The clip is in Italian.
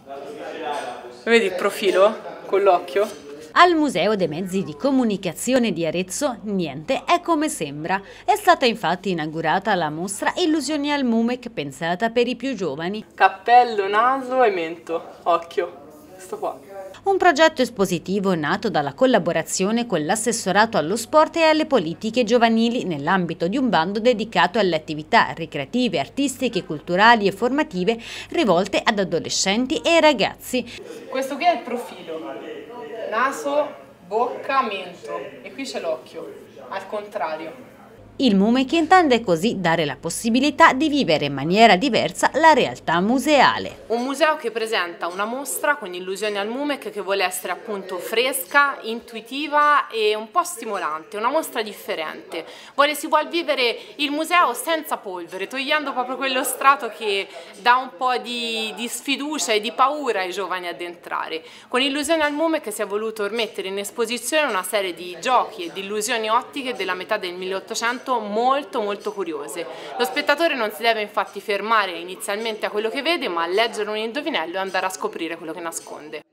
Vedi il profilo con l'occhio? Al Museo dei Mezzi di Comunicazione di Arezzo niente è come sembra. È stata infatti inaugurata la mostra Illusioni al Mumec pensata per i più giovani. Cappello, naso e mento. Occhio. Sto qua. Un progetto espositivo nato dalla collaborazione con l'Assessorato allo Sport e alle Politiche Giovanili nell'ambito di un bando dedicato alle attività ricreative, artistiche, culturali e formative rivolte ad adolescenti e ragazzi. Questo qui è il profilo. Naso, bocca, mento. E qui c'è l'occhio. Al contrario. Il Mumec intende così dare la possibilità di vivere in maniera diversa la realtà museale. Un museo che presenta una mostra con Illusioni al Mumec che vuole essere appunto fresca, intuitiva e un po' stimolante, una mostra differente. Si vuol vivere il museo senza polvere, togliendo proprio quello strato che dà un po' di sfiducia e di paura ai giovani ad entrare. Con Illusioni al Mumec si è voluto mettere in esposizione una serie di giochi e di illusioni ottiche della metà del 1800 molto curiose. Lo spettatore non si deve infatti fermare inizialmente a quello che vede, ma a leggere un indovinello e andare a scoprire quello che nasconde.